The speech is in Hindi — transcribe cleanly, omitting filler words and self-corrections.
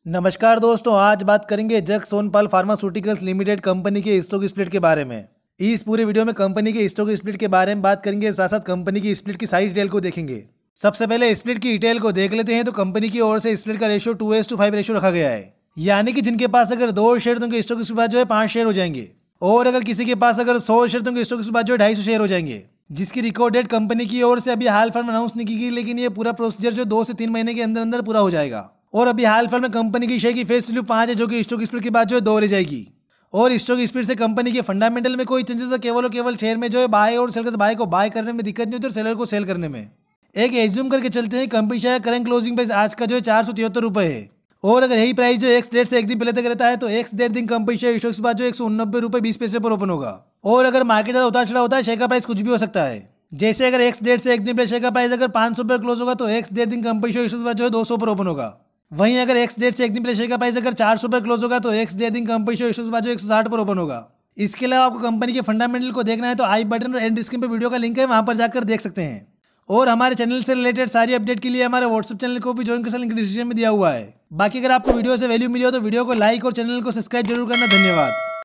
नमस्कार दोस्तों, आज बात करेंगे Jagsonpal pharmaceuticals limited company के स्टॉक स्प्लिट के बारे में। इस पूरे वीडियो में कंपनी के स्टॉक स्प्लिट के बारे में बात करेंगे, साथ साथ कंपनी की स्प्लिट की सारी डिटेल को देखेंगे। सबसे पहले स्प्लिट की डिटेल को देख लेते हैं। तो कंपनी की ओर से स्प्लिट का रेशियो 2:5 रेशियो रखा गया है, यानी कि जिनके पास अगर 2 शेयर तो उनके स्टॉक के बाद जो है 5 शेयर हो जाएंगे, और अगर किसी के पास अगर 100 शेयर तो उनके स्टॉक के बाद जो है 250 शेयर हो जाएंगे। जिसकी रिकॉर्ड डेट कंपनी की ओर से अभी हाल फिलहाल में अनाउंस नहीं की गई, लेकिन ये पूरा प्रोसीजर जो 2 से 3 महीने के अंदर अंदर पूरा हो जाएगा। और अभी हाल फिलहाल में कंपनी की शेयर की फेस वैल्यू 5 है, जो कि स्टॉक स्प्लिट के बाद जो है 2 रह जाएगी। और स्टॉक स्प्लिट से कंपनी के फंडामेंटल में कोई चेंजेस, केवल और केवल शेयर में जो है बाय और सेलर्स बाय को बाय करने में दिक्कत नहीं होती और सेलर को सेल करने में। एक एज्यूम करके चलते हैं, company share current closing price आज का जो है 473 रुपये है। और अगर यही प्राइस जो एक्स डेट से एक दिन पहले तक रहता है तो एक्स डेट दिन कंपनी शेयर स्टॉक के बाद जो 189 रुपये 20 पैसे पर ओपन होगा। और अगर मार्केट ज़्यादा उतार चढ़ा होता है, शेयर का प्राइस कुछ भी हो सकता है। जैसे अगर एक्स डेट से एक दिन पहले शेयर का प्राइस अगर 500 पर क्लोज होगा तो एक्स डेट दिन कंपनी शेयर के बाद जो है 200 पर ओपन होगा। वहीं अगर एक्स डेट से एक दिन पहले शेयर का प्राइस अगर 400 पर क्लोज होगा तो एक्स डेट दिन कंपनी शेयर के बाद जो 160 पर ओपन होगा। इसके अलावा आपको कंपनी के फंडामेंटल को देखना है तो आई बटन और एंड स्क्रीन पर वीडियो का लिंक है, वहां पर जाकर देख सकते हैं। और हमारे चैनल से रिलेटेड सारी अपडेट के लिए हमारे व्हाट्सएप चैनल को भी ज्वाइन कर सकते, लिंक डिस्क्रिप्शन में दिया हुआ है। बाकी अगर आपको वीडियो से वैल्यू मिली हो तो वीडियो को लाइक और चैनल को सब्सक्राइब जरूर करना। धन्यवाद।